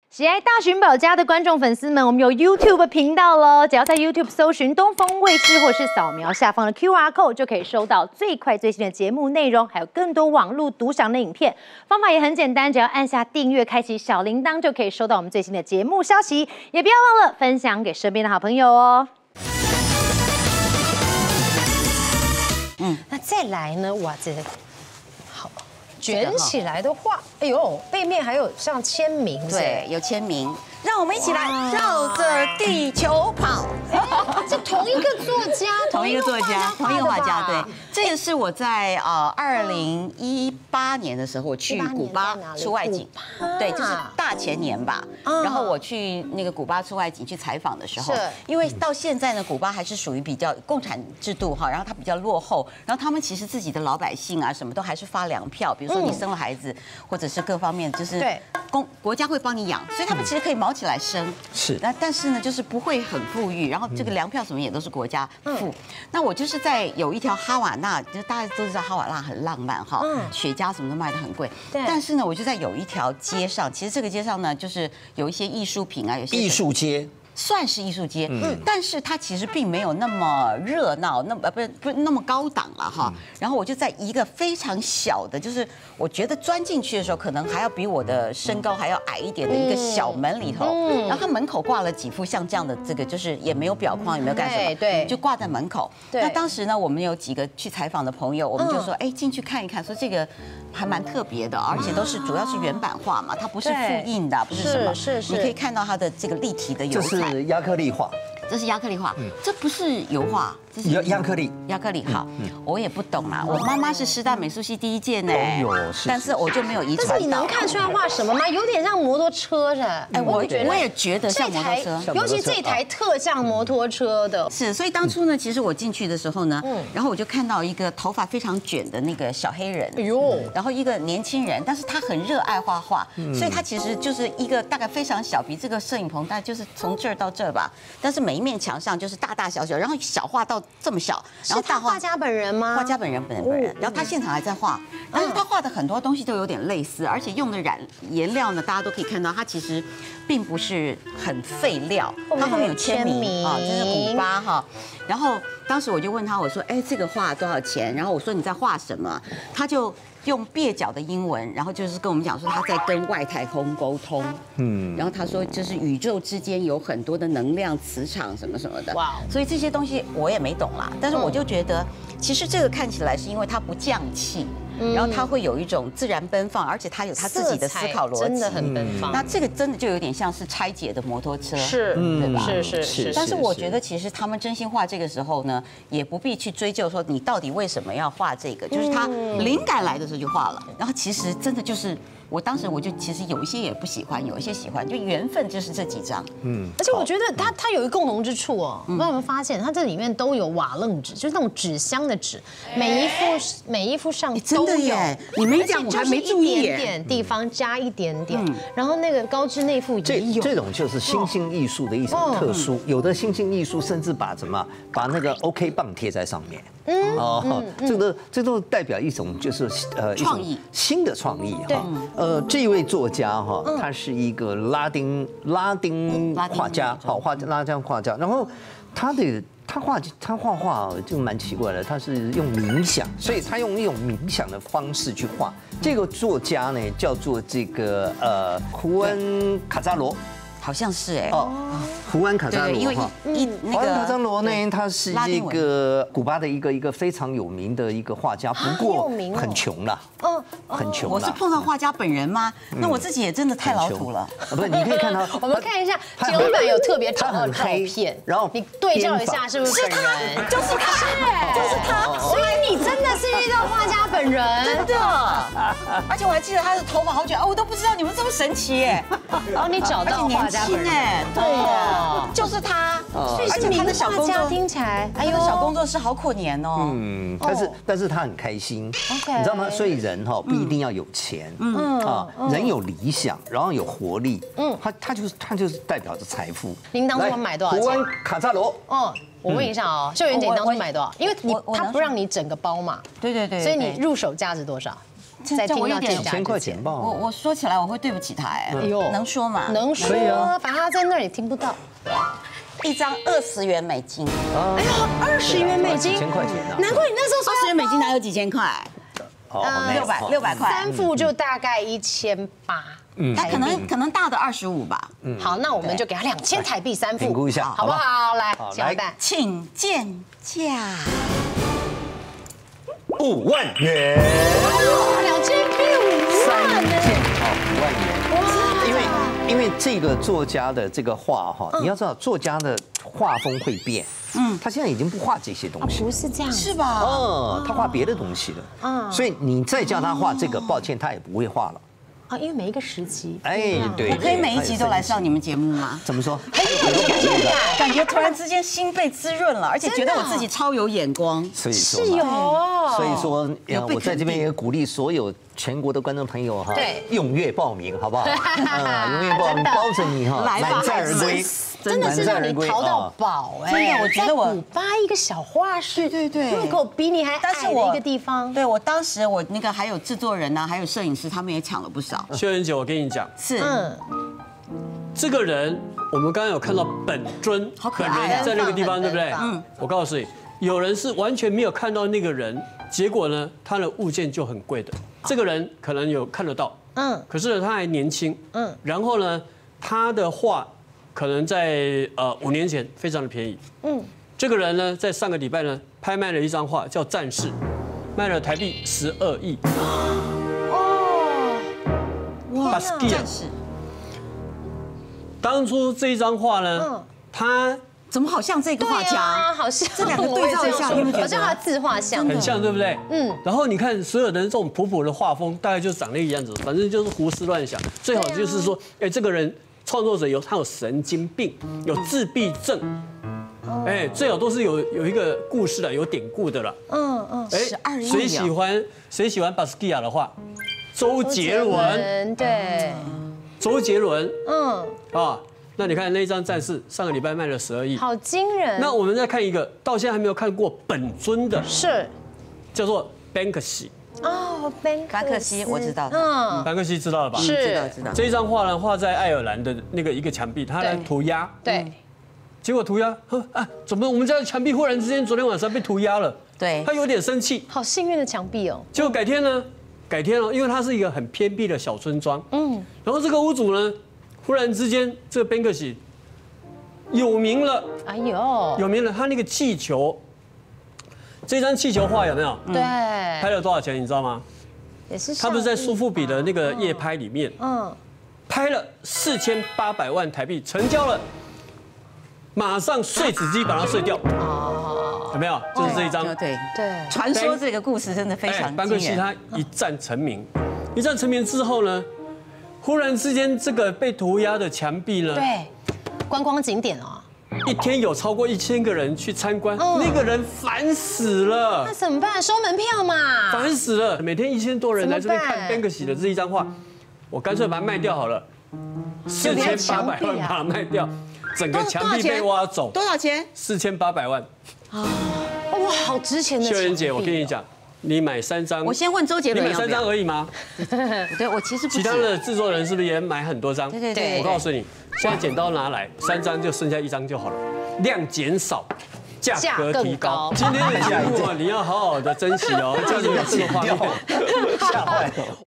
喜爱大寻宝家的观众粉丝们，我们有 YouTube 频道喽，只要在 YouTube 搜寻东风卫视，或是扫描下方的 QR code， 就可以收到最快最新的节目内容，还有更多网络独享的影片。方法也很简单，只要按下订阅，开启小铃铛，就可以收到我们最新的节目消息。也不要忘了分享给身边的好朋友哦。 那再来呢？哇，这好卷起来的话，哎呦，背面还有像签名， 对，有签名。让我们一起来绕着地球跑。 这同一个作家， 同一个作家，同一个画家，对。这个是我在2018年的时候，我去古巴出外景，对，就是大前年吧。然后我去那个古巴出外景去采访的时候，因为到现在呢，古巴还是属于比较共产制度哈，然后它比较落后，然后他们其实自己的老百姓啊，什么都还是发粮票，比如说你生了孩子，或者是各方面，就是国家会帮你养，所以他们其实可以毛起来生， 是。 但是呢，就是不会很富裕，然后这个粮票什么也都是国家付。那我就是在有一条哈瓦那，就大家都知道哈瓦那很浪漫哈，雪茄什么都卖得很贵。但是呢，我就在有一条街上，其实这个街上呢，就是有一些艺术品啊，有些艺术街。 算是艺术街，但是它其实并没有那么热闹，不是那么高档了哈。然后我就在一个非常小的，就是我觉得钻进去的时候，可能还要比我的身高还要矮一点的一个小门里头。然后它门口挂了几幅像这样的这个，就是也没有裱框，也没有干什么，对，就挂在门口。那当时呢，我们有几个去采访的朋友，我们就说，哎，进去看一看，说这个还蛮特别的，而且都是主要是原版画嘛，它不是复印的，不是什么，你可以看到它的这个立体的油彩。 是亚克力画， 这是亚克力画，这不是油画，这是亚克力。 亚克力好，我也不懂啦。我妈妈是师大美术系第一届呢，但是我就没有遗传到。 但是你能看出来画什么吗？有点像摩托车的。 哎，我也觉得像摩托车， 尤其这台特像摩托车的。 是，所以当初呢，其实我进去的时候呢，然后我就看到一个头发非常卷的那个小黑人，哎呦，然后一个年轻人，但是他很热爱画画，所以他其实就是一个大概非常小，比这个摄影棚大概就是从这儿到这儿吧，但是每一面墙上就是大大小小，然后小画到这么小，然后大画家本人吗？ 画家本人，然后他现场还在画，但是他画的很多东西都有点类似，而且用的颜料呢，大家都可以看到，它其实并不是很废料，它后面有签名啊，这是古巴哈。然后当时我就问他，我说，哎，这个画多少钱？然后我说你在画什么？他就用蹩脚的英文，然后就是跟我们讲说他在跟外太空沟通，然后他说就是宇宙之间有很多的能量磁场什么什么的，哇，所以这些东西我也没懂啦，但是我就觉得其实这个看起来是因为它不降气。然后它会有一种自然奔放，而且它有它自己的思考逻辑， 真的很奔放。 那这个真的就有点像是拆解的摩托车， 是，对吧？是。 但是我觉得其实他们真心画这个时候呢，也不必去追究说你到底为什么要画这个，就是他灵感来的时候就画了。然后其实真的就是。我当时我就其实有一些也不喜欢，有一些喜欢，就缘分就是这几张。 而且我觉得它有一个共同之处哦，不知道有没有发现，它这里面都有瓦楞纸，就是那种纸箱的纸，每一幅上都有。 你没讲我还没注意。 一点点地方加一点点，然后那个高知那幅也有。 这种就是新兴艺术的一种特殊，有的新兴艺术甚至把那个 OK 棒贴在上面。这都代表一种就是创意， 新的创意哈。这位作家哈，他是一个拉丁画家，拉丁画家。然后他画画就蛮奇怪的，他是用冥想，所以他用一种冥想的方式去画。这个作家呢叫做这个胡安卡扎罗。 好像是哎胡安卡扎罗哈，胡安卡扎罗呢，他是一个古巴的一个非常有名的一个画家，不过很穷啦，很穷。 我是碰到画家本人吗？那我自己也真的太老土了。 不是，你可以看到， 我们看一下，节目版有特别找到照片， 然后你对照一下是不是本人？ 就是他，就是他。 所以你真的是遇到画家本人， 真的。而且我还记得他的头发好卷，我都不知道你们这么神奇耶。 然后你找到画家本人。 对呀，就是他， 而且他的小工作听起来， 哎呦，小工作室好可怜哦。 但是他很开心，你知道吗？所以人哈不一定要有钱，人有理想，然后有活力，他就是代表着财富。 您当初买多少钱？ 胡安卡扎罗， 我问一下哦，秀媛姐，你当初买多少？因为他不让你整个包嘛， 对， 所以你入手价值多少？ 在听到这 1000块钱吧。 我说起来我会对不起他哎，能说吗？ 能说，反正他在那儿也听不到。 一张20元美金， 哎呦，20元美金 ，1000块钱啊！ 难怪你那时候说 20元美金哪有几千块？600块 ，3副就大概1800。 他可能大的25吧。 好，那我们就给他2000台币3副， 评估一下， 好不好？来，小蛋， 请见价 5万元 ，2000变5万呢 ，5万元。因为这个作家的这个画哈，你要知道作家的画风会变，他现在已经不画这些东西， 不是这样， 是吧？ 他画别的东西了，所以你再叫他画这个，抱歉，他也不会画了。 啊，因为每一个时期， 哎，对， 我可以每一集都来上你们节目吗？ 怎么说？ 感觉突然之间心被滋润了，而且觉得我自己超有眼光。 所以说，所以说，我在这边也鼓励所有全国的观众朋友哈，踊跃报名，好不好？踊跃报名，包着你哈，满载而归。 真的是让你淘到宝哎！ 真的，我觉得我古巴一个小画室， 对， 入口比你还矮的一个地方。 对，我当时我那个还有制作人呐，还有摄影师，他们也抢了不少。 秀妍姐，我跟你讲， 是， 这个人我们刚刚有看到本尊，本人在那个地方，对不对？我告诉你，有人是完全没有看到那个人，结果呢，他的物件就很贵的。这个人可能有看得到，可是呢他还年轻，然后呢，他的画。可能在5年前非常的便宜，这个人呢，在上个礼拜呢，拍卖了一张画叫《战士》，卖了台币12亿。哇！战士。当初这一张画呢，他怎么好像这个画家？ 好像这2个对照一下，你们觉得？ 好像他自画像， 很像，对不对？然后你看所有的这种普的画风，大概就长那个样子，反正就是胡思乱想。最好就是说，哎，这个人。创作者他有神经病，有自闭症，哎，最好都是有一个故事的，有典故的了。 12亿。 谁喜欢巴斯基亚的画？周杰伦， 对， 周杰伦，那你看那一张战士，上个礼拜卖了12亿， 好惊人。 那我们再看一个，到现在还没有看过本尊的， 是叫做 Banksy。 班克西我知道， 班克西知道了吧？ 是，知道。 这一张画呢，画在爱尔兰的那个一个墙壁，他来涂鸦。 对。 结果涂鸦，怎么我们家的墙壁忽然之间昨天晚上被涂鸦了？ 对。 他有点生气。 好幸运的墙壁哦。 结果改天哦，因为它是一个很偏僻的小村庄。然后这个屋主呢，忽然之间这个班克西有名了。哎呦。有名了，他那个气球。这张气球画有没有？ 对， 拍了多少钱？你知道吗？ 也是。 他不是在苏富比的那个夜拍里面，拍了4800万台币，成交了，马上碎纸机把它碎掉。有没有？就是这一张。 对。传说这个故事真的非常惊人。 班克西他一战成名，之后呢，忽然之间这个被涂鸦的墙壁呢， 对，观光景点哦。 一天有超过1000个人去参观，那个人烦死了。 那怎么办？收门票嘛。 烦死了，每天1000多人来这边看班克西的这一张画，我干脆把它卖掉好了，4800万把它卖掉，整个墙壁被挖走。 多少钱 ？4800万。 哇，好值钱的。 秀妍姐，我跟你讲，你买3张。 我先问周杰伦， 你买3张而已吗？ 对，我其实不。 其他的制作人是不是也买很多张？ 对。 我告诉你。现在剪刀拿来，3张就剩下1张就好了，量减少，价格提高。今天的节目你要好好的珍惜哦，就是有这个画面， 吓坏了。